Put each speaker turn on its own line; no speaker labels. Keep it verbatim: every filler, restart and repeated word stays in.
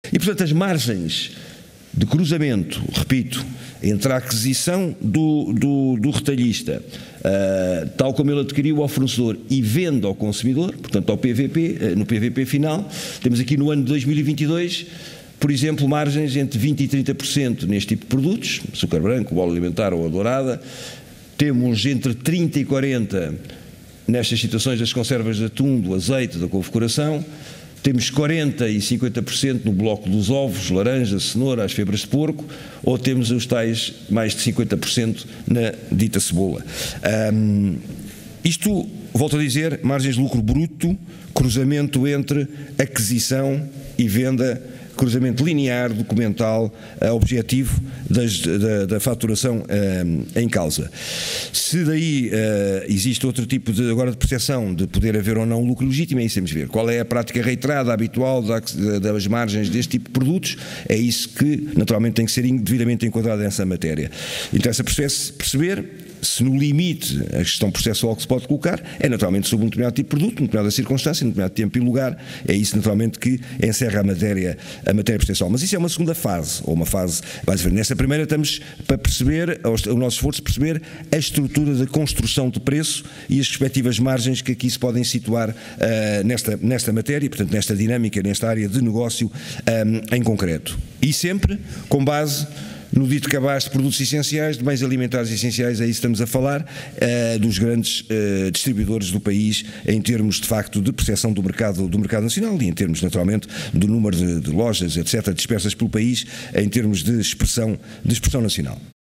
E, portanto, as margens de cruzamento, repito, entre a aquisição do, do, do retalhista, uh, tal como ele adquiriu ao fornecedor, e venda ao consumidor, portanto ao P V P, uh, no P V P final, temos aqui no ano de dois mil e vinte e dois, por exemplo, margens entre vinte e trinta por cento neste tipo de produtos, açúcar branco, óleo alimentar ou a dourada, temos entre trinta e quarenta por cento nestas situações das conservas de atum, do azeite, da couve-coração, temos quarenta e cinquenta por cento no bloco dos ovos, laranja, cenoura, as febras de porco, ou temos os tais mais de cinquenta por cento na dita cebola. Um, isto, volto a dizer, margens de lucro bruto, cruzamento entre aquisição e venda, cruzamento linear, documental, uh, objetivo das, da, da faturação uh, em causa. Se daí uh, existe outro tipo de, agora de percepção de poder haver ou não lucro legítimo, é isso que temos de ver. Qual é a prática reiterada, habitual da, das margens deste tipo de produtos? É isso que naturalmente tem que ser devidamente enquadrado nessa matéria. Interessa perceber se no limite a gestão processual que se pode colocar é naturalmente sobre um determinado tipo de produto, uma determinada circunstância, um determinado tempo e lugar, é isso naturalmente que encerra a matéria, a matéria processual. Mas isso é uma segunda fase, ou uma fase, vai ver, nessa primeira estamos para perceber, o nosso esforço de perceber a estrutura da construção de preço e as respectivas margens que aqui se podem situar uh, nesta, nesta matéria, portanto nesta dinâmica, nesta área de negócio um, em concreto. E sempre com base no dito cabaz de produtos essenciais, de bens alimentares essenciais, é isso que estamos a falar, uh, dos grandes uh, distribuidores do país, em termos de facto de percepção do mercado, do mercado nacional e em termos naturalmente do número de, de lojas, etcétera, dispersas pelo país, em termos de expressão, de expressão nacional.